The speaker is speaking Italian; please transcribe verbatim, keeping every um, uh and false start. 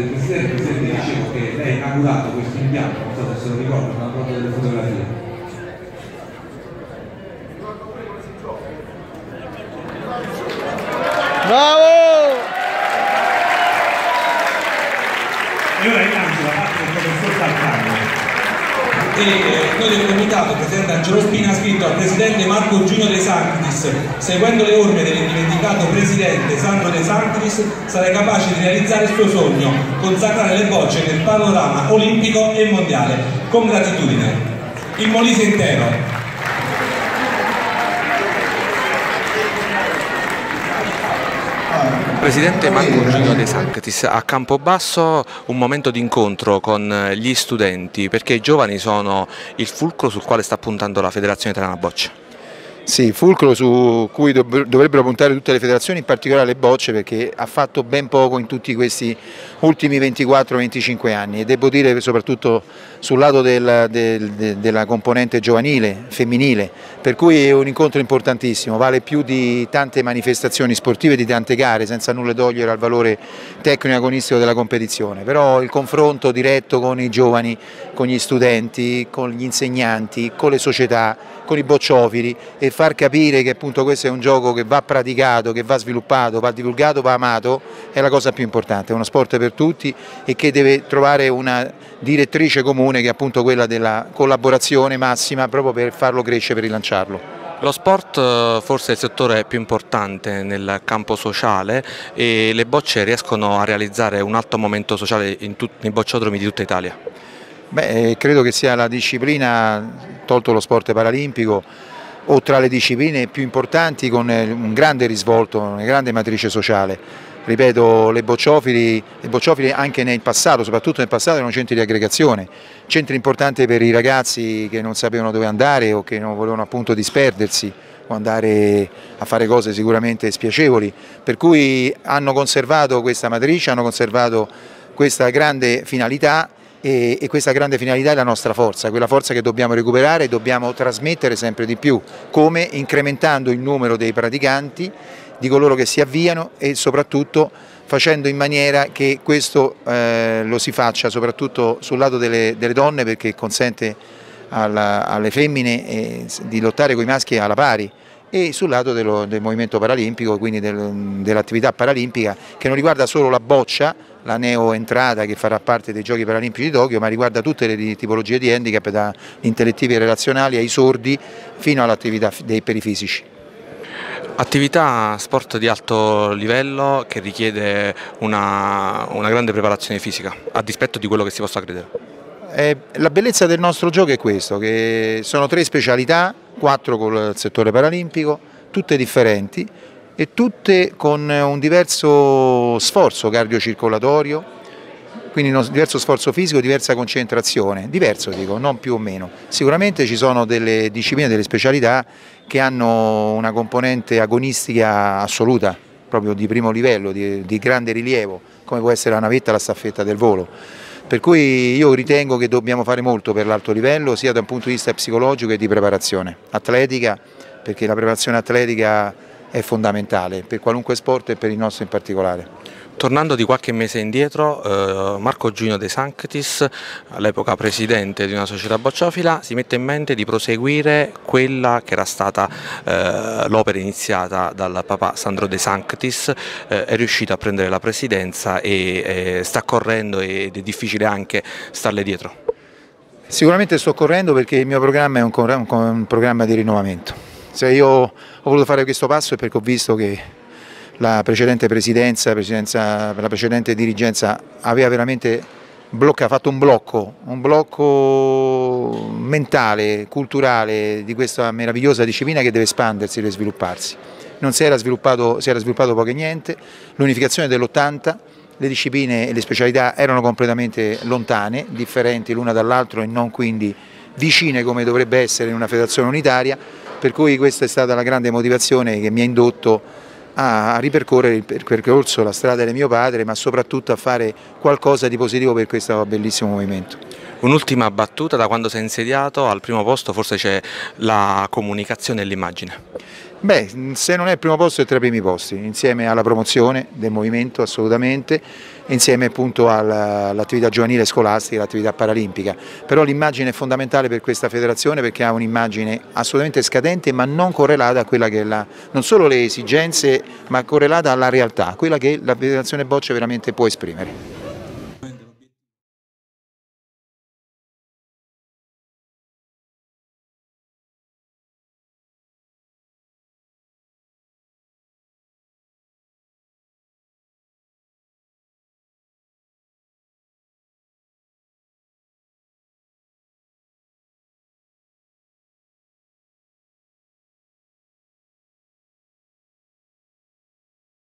Presidente, Presidente, dicevo che lei ha inaugurato questo impianto, non so se se lo ricordo, una foto delle fotografie. Bravo! E ora innanzi la parte del professor Salcano. E eh, noi del comitato, il presidente Angelo Spina, ha scritto al presidente Marco Giunio De Sanctis: seguendo le orme dell'indimenticato presidente Sandro De Sanctis, sarei capace di realizzare il suo sogno, consacrare le bocce nel panorama olimpico e mondiale. Con gratitudine. Il Molise intero. Presidente Marco Giunio De Sanctis, a Campobasso un momento di incontro con gli studenti, perché i giovani sono il fulcro sul quale sta puntando la Federazione Italiana Bocce. Sì, fulcro su cui dovrebbero puntare tutte le federazioni, in particolare le bocce, perché ha fatto ben poco in tutti questi ultimi ventiquattro venticinque anni, e devo dire soprattutto sul lato del, del, de, della componente giovanile, femminile, per cui è un incontro importantissimo, vale più di tante manifestazioni sportive, di tante gare, senza nulla togliere al valore tecnico e agonistico della competizione, però il confronto diretto con i giovani, con gli studenti, con gli insegnanti, con le società, con i bocciofili, e far capire che appunto questo è un gioco che va praticato, che va sviluppato, va divulgato, va amato, è la cosa più importante. È uno sport per tutti e che deve trovare una direttrice comune, che è appunto quella della collaborazione massima, proprio per farlo crescere, per rilanciarlo. Lo sport forse è il settore più importante nel campo sociale, e le bocce riescono a realizzare un alto momento sociale in tutti, nei bocciodromi di tutta Italia. Beh, credo che sia la disciplina, tolto lo sport paralimpico, o tra le discipline più importanti, con un grande risvolto, una grande matrice sociale. Ripeto, le bocciofili, le bocciofili anche nel passato, soprattutto nel passato, erano centri di aggregazione, centri importanti per i ragazzi che non sapevano dove andare o che non volevano appunto disperdersi o andare a fare cose sicuramente spiacevoli, per cui hanno conservato questa matrice, hanno conservato questa grande finalità. E, e questa grande finalità è la nostra forza, quella forza che dobbiamo recuperare e dobbiamo trasmettere sempre di più, come incrementando il numero dei praticanti, di coloro che si avviano, e soprattutto facendo in maniera che questo eh, lo si faccia soprattutto sul lato delle, delle donne, perché consente alla, alle femmine eh, di lottare con i maschi alla pari, e sul lato dello, del movimento paralimpico, quindi del, dell'attività paralimpica, che non riguarda solo la boccia, la neo-entrata che farà parte dei Giochi Paralimpici di Tokyo, ma riguarda tutte le tipologie di handicap, dagli intellettivi e relazionali ai sordi fino all'attività dei perifisici. Attività, sport di alto livello che richiede una, una grande preparazione fisica, a dispetto di quello che si possa credere. Eh, la bellezza del nostro gioco è questo, che sono tre specialità, quattro col settore paralimpico, tutte differenti e tutte con un diverso sforzo cardiocircolatorio, quindi un diverso sforzo fisico, diversa concentrazione, diverso dico, non più o meno. Sicuramente ci sono delle discipline, delle specialità che hanno una componente agonistica assoluta, proprio di primo livello, di, di grande rilievo, come può essere la navetta, la staffetta del volo. Per cui io ritengo che dobbiamo fare molto per l'alto livello, sia da un punto di vista psicologico che di preparazione atletica, perché la preparazione atletica è fondamentale per qualunque sport e per il nostro in particolare. Tornando di qualche mese indietro, eh, Marco Giunio De Sanctis, all'epoca presidente di una società bocciofila, si mette in mente di proseguire quella che era stata eh, l'opera iniziata dal papà Sandro De Sanctis, eh, è riuscito a prendere la presidenza e eh, sta correndo, ed è difficile anche starle dietro. Sicuramente sto correndo, perché il mio programma è un, un, un programma di rinnovamento. Se io ho voluto fare questo passo è perché ho visto che la precedente presidenza, presidenza, la precedente dirigenza aveva veramente blocca, fatto un blocco, un blocco mentale, culturale di questa meravigliosa disciplina che deve espandersi, deve svilupparsi. Non si era sviluppato, si era sviluppato poco e niente, l'unificazione dell'ottanta, le discipline e le specialità erano completamente lontane, differenti l'una dall'altra e non quindi vicine come dovrebbe essere in una federazione unitaria, per cui questa è stata la grande motivazione che mi ha indotto a ripercorrere il percorso, la strada di mio padre, ma soprattutto a fare qualcosa di positivo per questo bellissimo movimento. Un'ultima battuta: da quando sei insediato al primo posto forse c'è la comunicazione e l'immagine. Beh, se non è il primo posto è tra i primi posti, insieme alla promozione del movimento assolutamente, insieme appunto all'attività giovanile scolastica, l'attività paralimpica, però l'immagine è fondamentale per questa federazione perché ha un'immagine assolutamente scadente ma non correlata a quella che è la, non solo le esigenze ma correlata alla realtà, quella che la federazione bocce veramente può esprimere.